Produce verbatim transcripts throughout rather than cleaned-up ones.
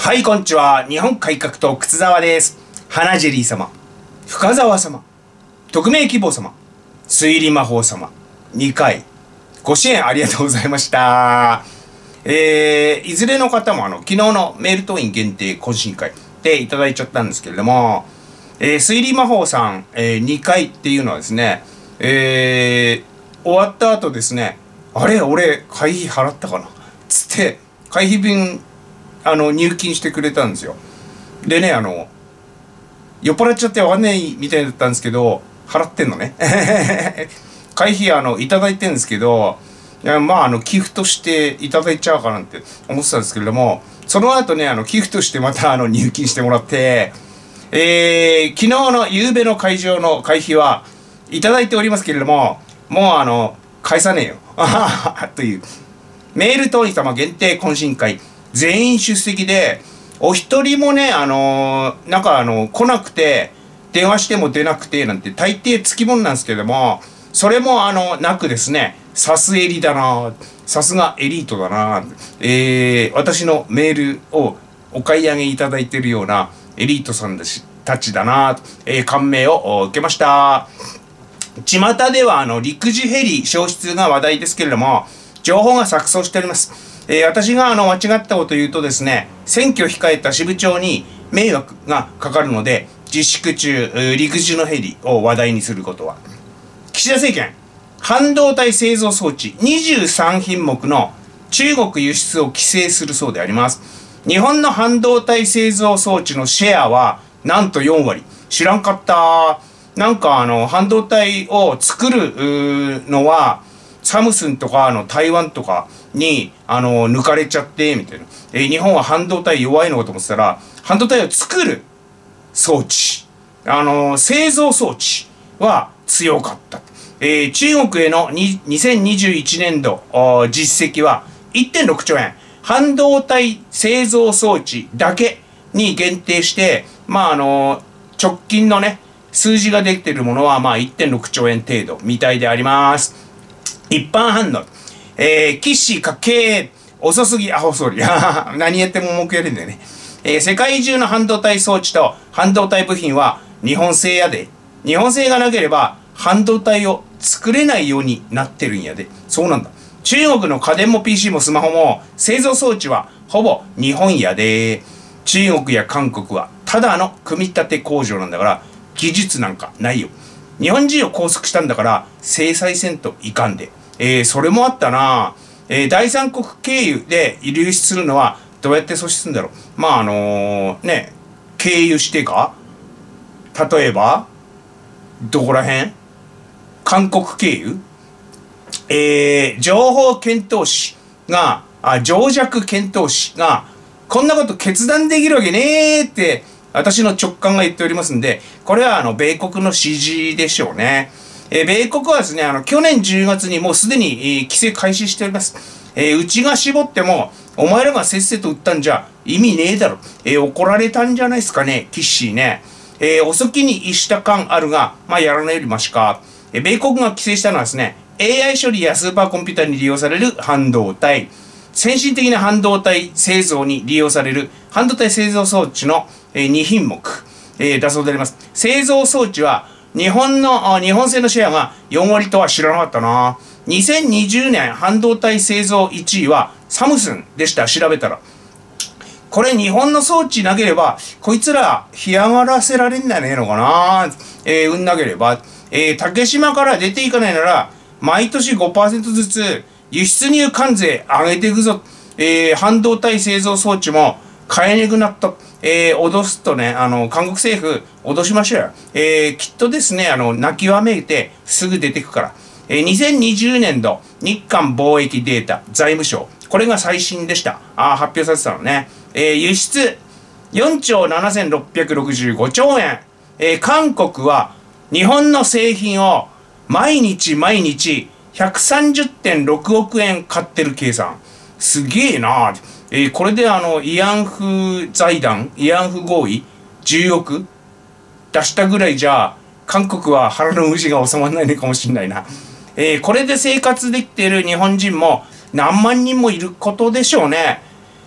はい、こんにちは。日本改革党靴沢です。花ジェリー様、深沢様、匿名希望様、推理魔法様、にかい、ご支援ありがとうございました。えー、いずれの方もあの、昨日のメール党員限定懇親会でいただいちゃったんですけれども、えー、推理魔法さん、えー、にかいっていうのはですね、えー、終わった後ですね、あれ俺、会費払ったかなつって、会費分、あの、入金してくれたんですよ。でね、あの、酔っ払っちゃってわかんないみたいだったんですけど、払ってんのね。会費、あの、いただいてんですけど、いやまあ、あの、寄付としていただいちゃうかなんて思ってたんですけれども、その後ね、あの、寄付としてまた、あの、入金してもらって、えー、昨日の夕べの会場の会費はいただいておりますけれども、もう、あの、返さねえよ。という、メール党員様限定懇親会、全員出席で、お一人もね、あのー、なんかあの、来なくて、電話しても出なくて、なんて大抵つきもんなんですけども、それもあの、なくですね、さすエリだなさすがエリートだなえー、私のメールをお買い上げいただいているようなエリートさんたちだなえー、感銘を受けました。巷ではあの、陸自ヘリ消失が話題ですけれども、情報が錯綜しております。えー、私があの間違ったことを言うとですね、選挙を控えた支部長に迷惑がかかるので、自粛中、陸自のヘリを話題にすることは。岸田政権、半導体製造装置にじゅうさんひんもくの中国輸出を規制するそうであります。日本の半導体製造装置のシェアはなんとよんわり。知らんかった。なんかあの、半導体を作るのは、サムスンとかあの台湾とかにあの抜かれちゃってみたいな、えー、日本は半導体弱いのかと思ってたら、半導体を作る装置、あの製造装置は強かった。えー、中国へのにせんにじゅういちねんど実績は いってんろくちょうえん、半導体製造装置だけに限定して、まああの直近のね数字ができているものはまあ いってんろくちょうえん程度みたいであります。一般反応。えー、岸家計遅すぎアホ総理。何やっても文句やるんだよね。えー、世界中の半導体装置と半導体部品は日本製やで。日本製がなければ半導体を作れないようになってるんやで。そうなんだ。中国の家電も ピーシー もスマホも製造装置はほぼ日本やで。中国や韓国はただの組み立て工場なんだから技術なんかないよ。日本人を拘束したんだから制裁せんといかんで。えー、それもあったな。えー、第三国経由で流出するのはどうやって阻止するんだろう。まああのー、ね、経由してか例えば、どこら辺韓国経由えー、情報検討士が、あ、情弱検討士が、こんなこと決断できるわけねーって、私の直感が言っておりますんで、これはあの、米国の指示でしょうね。えー、米国はですね、あの、去年じゅうがつにもうすでに、えー、規制開始しております。えー、うちが絞っても、お前らがせっせと撃ったんじゃ意味ねえだろ。えー、怒られたんじゃないですかね、キッシーね。えー、遅きに逸した感あるが、まあ、やらないよりマシか。えー、米国が規制したのはですね、エーアイ 処理やスーパーコンピューターに利用される半導体、先進的な半導体製造に利用される半導体製造装置の、えー、にひんもく、えー、だそうであります。製造装置は、日本の、日本製のシェアがよんわりとは知らなかったな。にせんにじゅうねん半導体製造いちいはサムスンでした、調べたら。これ日本の装置なければ、こいつら干上がらせられんじゃねえのかな。えー、うんなければ。えー、竹島から出ていかないなら、毎年 ごパーセント ずつ輸出入関税上げていくぞ。えー、半導体製造装置も買えねくなった。えー、脅すとね、あの、韓国政府、脅しましょうよ。えー、きっとですね、あの、泣きわめいて、すぐ出てくから。えー、にせんにじゅうねんど、日韓貿易データ、財務省。これが最新でした。あ、発表されてたのね。えー、輸出、よんちょうななせんろっぴゃくろくじゅうごちょうえん。えー、韓国は、日本の製品を、毎日毎日、ひゃくさんじゅってんろくおくえん買ってる計算。すげえなぁ。えー、これであの、慰安婦財団、慰安婦合意、じゅうおく出したぐらいじゃ、韓国は腹の虫が収まらないのかもしれないな。えー、これで生活できている日本人も何万人もいることでしょうね。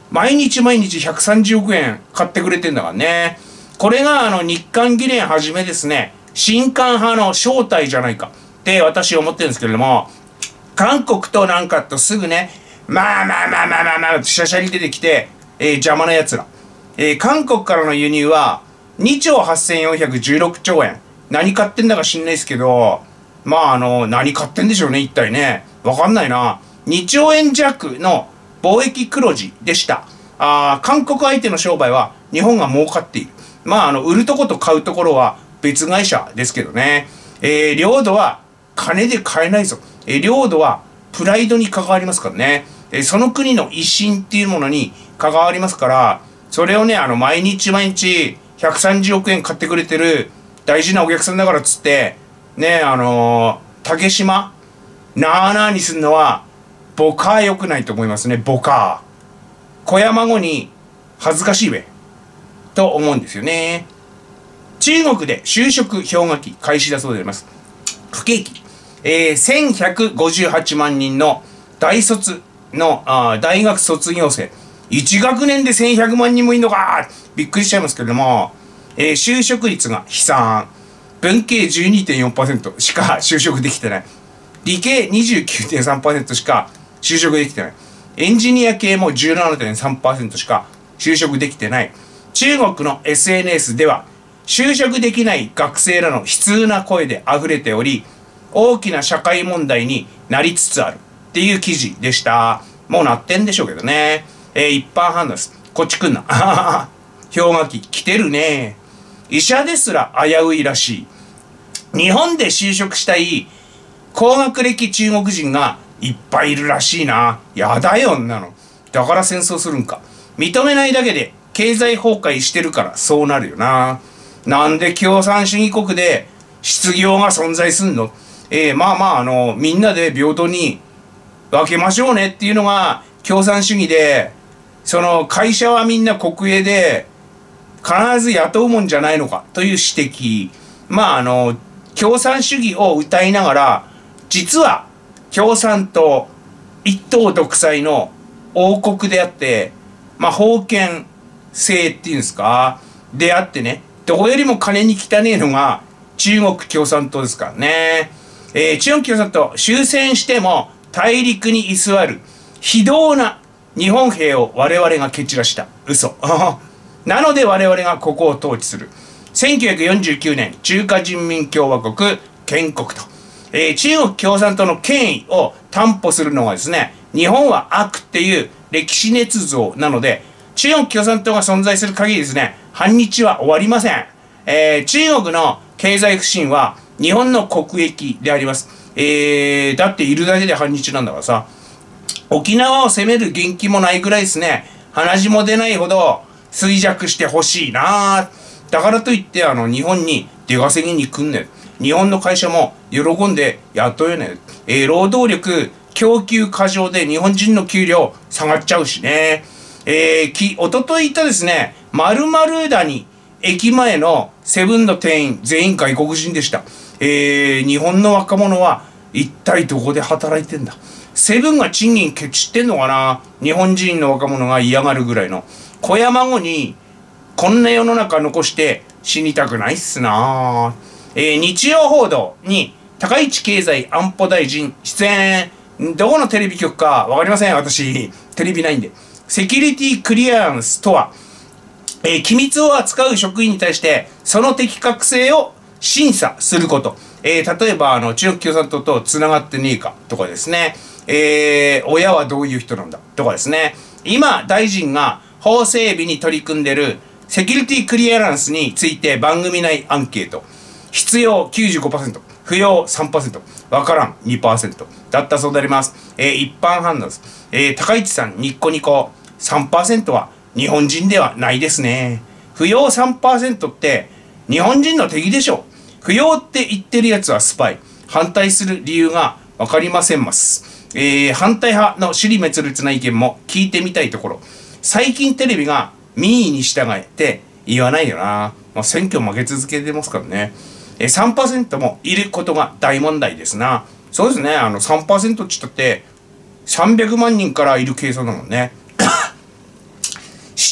毎日毎日ひゃくさんじゅうおくえん買ってくれてんだからね。これがあの日韓議連はじめですね、親韓派の正体じゃないかって私は思ってるんですけれども、韓国となんかとすぐね、まあまあまあまあまあまあ、シャシャリ出てきて、えー、邪魔な奴ら。えー、韓国からの輸入はにちょうはっせんよんひゃくじゅうろくちょうえん。何買ってんだか知んないですけど、まああの、何買ってんでしょうね、一体ね。わかんないな。にちょうえん弱の貿易黒字でした。あ韓国相手の商売は日本が儲かっている。まああの、売るとこと買うところは別会社ですけどね。えー、領土は金で買えないぞ。えー、領土はプライドに関わりますからね。えー、その国の威信っていうものに関わりますから、それをね、あの、毎日毎日ひゃくさんじゅうおくえん買ってくれてる大事なお客さんだからっつって、ね、あのー、竹島、なあなあにすんのは、ボカー良くないと思いますね、ボカー。子や孫に恥ずかしいべ。と思うんですよね。中国で就職氷河期開始だそうであります。不景気。えー、せんひゃくごじゅうはちまんにんの大卒のあ大学卒業生。いち学年でせんひゃくまんにんもいんのかびっくりしちゃいますけれども、えー、就職率が悲惨。文系 じゅうにてんよんパーセント しか就職できてない。理系 にじゅうきゅうてんさんパーセント しか就職できてない。エンジニア系も じゅうななてんさんパーセント しか就職できてない。中国の エスエヌエス では、就職できない学生らの悲痛な声で溢れており、大きな社会問題になりつつあるっていう記事でした。もうなってんでしょうけどね。えー、一般判断です。こっち来んな。氷河期来てるね。医者ですら危ういらしい。日本で就職したい高学歴中国人がいっぱいいるらしいな。やだよ、んなの。だから戦争するんか。認めないだけで経済崩壊してるからそうなるよな。なんで共産主義国で失業が存在すんの？えー、まあまあ、あの、みんなで平等に分けましょうねっていうのが共産主義で、その会社はみんな国営で必ず雇うもんじゃないのかという指摘。まああの、共産主義を謳いながら、実は共産党一党独裁の王国であって、まあ封建制っていうんですか、であってね、どこよりも金に汚ねえのが中国共産党ですからね。えー、中国共産党、終戦しても大陸に居座る非道な日本兵を我々が蹴散らした。嘘。なので我々がここを統治する。せんきゅうひゃくよんじゅうきゅうねん、中華人民共和国建国と。えー、中国共産党の権威を担保するのはですね、日本は悪っていう歴史捏造なので、中国共産党が存在する限りですね、反日は終わりません。えー、中国の経済不振は日本の国益であります。えー、だっているだけで反日なんだからさ。沖縄を攻める元気もないぐらいですね、鼻血も出ないほど衰弱してほしいな。だからといって、あの、日本に出稼ぎに来んねん。日本の会社も喜んで雇えねん。えー、労働力供給過剰で日本人の給料下がっちゃうしね。えー、き、おととい言ったですね、〇〇谷駅前のセブンの店員全員外国人でした。えー、日本の若者は一体どこで働いてんだ。セブンが賃金ケチってんのかな。日本人の若者が嫌がるぐらいの。子や孫にこんな世の中残して死にたくないっすな。えー、日曜報道に高市経済安保大臣出演。どこのテレビ局かわかりません。私、テレビないんで。セキュリティクリアランスとは、えー、機密を扱う職員に対してその適格性を審査すること。えー、例えば、あの、中国共産党と繋がってねえかとかですね。えー、親はどういう人なんだとかですね。今、大臣が法整備に取り組んでるセキュリティクリアランスについて番組内アンケート。必要 きゅうじゅうごパーセント、不要 さんパーセント、わからん にパーセント だったそうであります。えー、一般判断です。えー、高市さん、ニッコニコ、さんパーセント は日本人ではないですね。不要 さんパーセント って日本人の敵でしょ。不要って言ってるやつはスパイ。反対する理由がわかりませんます。えー、反対派の支離滅裂な意見も聞いてみたいところ。最近テレビが民意に従えて言わないよな。もう選挙負け続けてますからね。えー、さんパーセント もいることが大問題ですな。そうですね。あの さんパーセント って言ったってさんびゃくまんにんからいる計算だもんね。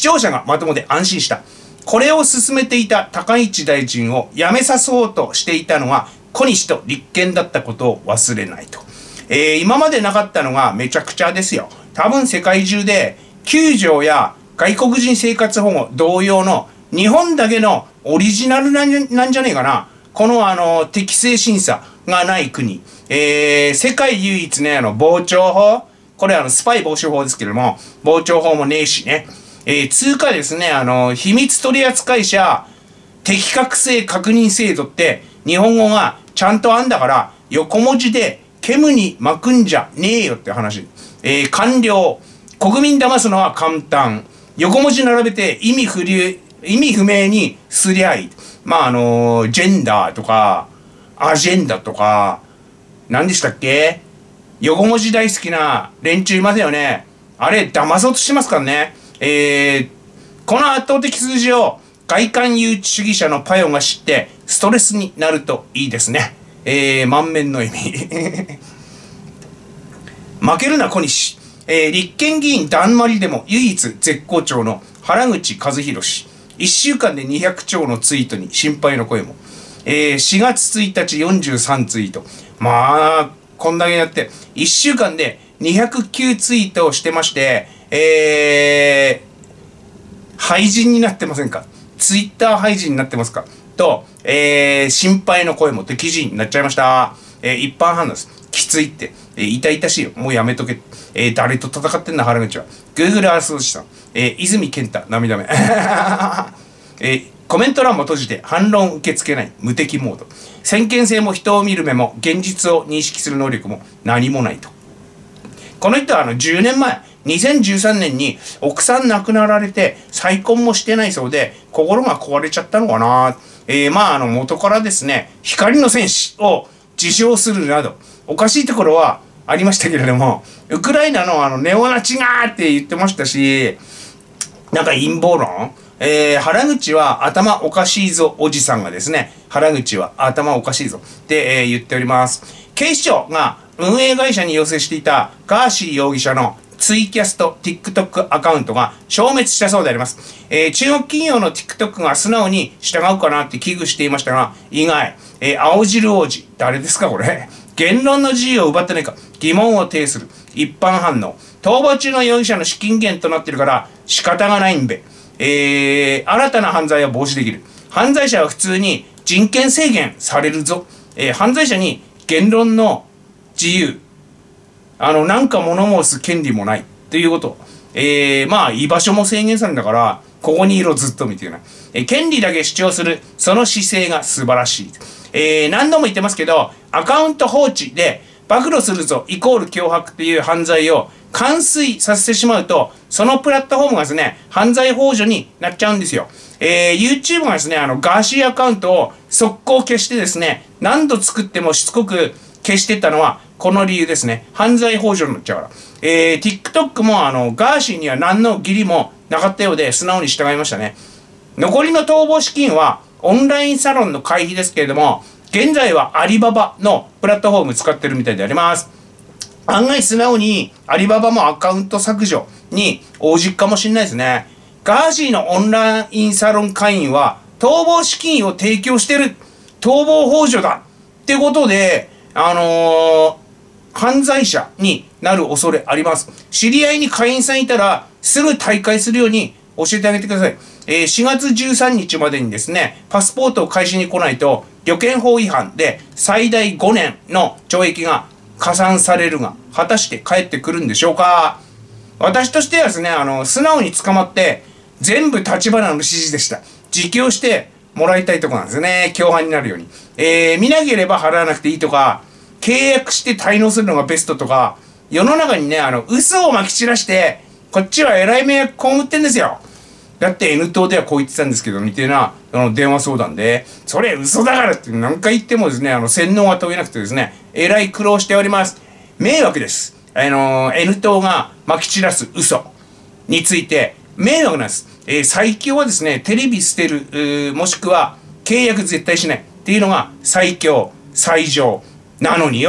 聴者がまともで安心した。これを進めていた高市大臣を辞めさそうとしていたのが小西と立憲だったことを忘れないと。えー、今までなかったのがめちゃくちゃですよ。多分世界中できゅう条や外国人生活保護同様の日本だけのオリジナルなんじゃ、なんじゃねえかな。このあの適正審査がない国。えー、世界唯一ね、あの傍聴法。これあのスパイ防止法ですけれども、傍聴法もねえしね。えー、通貨ですね、あの、秘密取扱者適格性確認制度って日本語がちゃんとあんだから横文字で煙に巻くんじゃねえよって話。えー、官僚。国民騙すのは簡単。横文字並べて意味不流、意味不明にすりゃいい。まああのー、ジェンダーとか、アジェンダとか、何でしたっけ？横文字大好きな連中いますよね。あれ、騙そうとしてますからね。えー、この圧倒的数字を外観誘致主義者のパヨンが知ってストレスになるといいですね。えー、満面の意味。負けるな小西。えー、立憲議員だんまりでも唯一絶好調の原口和弘氏。いっしゅうかんでにひゃくちょうのツイートに心配の声も。えー、しがつついたちよんじゅうさんツイート。まあ、こんだけやって、いっしゅうかんでにひゃくきゅうツイートをしてまして、えー、廃人になってませんか？ツイッター廃人になってますか？と、えー、心配の声もって記事になっちゃいました。えー、一般判断です。きついって。えー、痛々しいよ。もうやめとけ。えー、誰と戦ってんだ、原口は。Google Earth さん。えー、泉健太、涙目。えー、コメント欄も閉じて反論受け付けない無敵モード。先見性も人を見る目も現実を認識する能力も何もないと。この人はあのじゅうねんまえ、にせんじゅうさんねんに奥さん亡くなられて再婚もしてないそうで心が壊れちゃったのかな。えー、まああの元からですね、光の戦士を自称するなどおかしいところはありましたけれども、ウクライナのあのネオナチがーって言ってましたし、なんか陰謀論、えー、原口は頭おかしいぞおじさんがですね、原口は頭おかしいぞって、えー、言っております。警視庁が運営会社に要請していたガーシー容疑者のツイキャスと TikTok アカウントが消滅したそうであります。えー、中国企業の TikTok が素直に従うかなって危惧していましたが、意外、えー、青汁王子、誰ですかこれ。言論の自由を奪ってないか疑問を呈する一般反応。逃亡中の容疑者の資金源となっているから仕方がないんべ。えー、新たな犯罪は防止できる。犯罪者は普通に人権制限されるぞ。えー、犯罪者に言論の自由、あの、なんか物申す権利もないということ。えー、まあ、居場所も制限されるんだから、ここにいろずっとみたいな。えー、権利だけ主張する、その姿勢が素晴らしい。えー、何度も言ってますけど、アカウント放置で、暴露するぞ、イコール脅迫っていう犯罪を完遂させてしまうと、そのプラットフォームがですね、犯罪幇助になっちゃうんですよ。えー、YouTube がですね、あの、ガーシーアカウントを速攻消してですね、何度作ってもしつこく消してったのは、この理由ですね。犯罪幇助になっちゃうから。えー、TikTok もあの、ガーシーには何の義理もなかったようで、素直に従いましたね。残りの逃亡資金は、オンラインサロンの会費ですけれども、現在はアリババのプラットフォーム使ってるみたいであります。案外素直にアリババもアカウント削除に応じるかもしれないですね。ガーシーのオンラインサロン会員は逃亡資金を提供してる。逃亡幇助だ。ってことで、あのー、犯罪者になる恐れあります。知り合いに会員さんいたらすぐ退会するように教えてあげてください。えー、しがつじゅうさんにちまでにですね、パスポートを返しに来ないと、旅券法違反で最大ごねんの懲役が加算されるが、果たして帰ってくるんでしょうか。私としてはですね、あの、素直に捕まって、全部立花の指示でした。自供してもらいたいところなんですね。共犯になるように。えー、見なければ払わなくていいとか、契約して滞納するのがベストとか、世の中にね、あの、嘘をまき散らして、こっちは偉い迷惑被ってんですよ。だって N 党ではこう言ってたんですけど、みたいな、あの、電話相談で、それ嘘だからって何回言ってもですね、あの、洗脳が解けなくてですね、えらい苦労しております。迷惑です。あの、N 党がまき散らす嘘について、迷惑なんです。えー、最強はですね、テレビ捨てる、もしくは契約絶対しないっていうのが最強、最上。なのによ、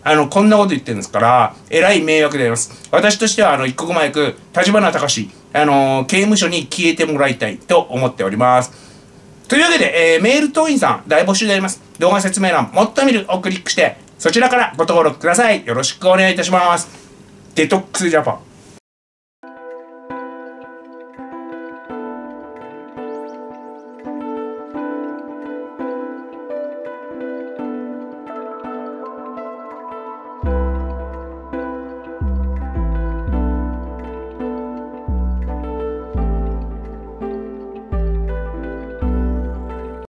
あの、こんなこと言ってるんですから、えらい迷惑であります。私としては、あの、一刻も早く、立花隆、あのー、刑務所に消えてもらいたいと思っております。というわけで、えー、メール党員さん、大募集であります。動画説明欄、もっと見るをクリックして、そちらからご登録ください。よろしくお願いいたします。デトックスジャパン。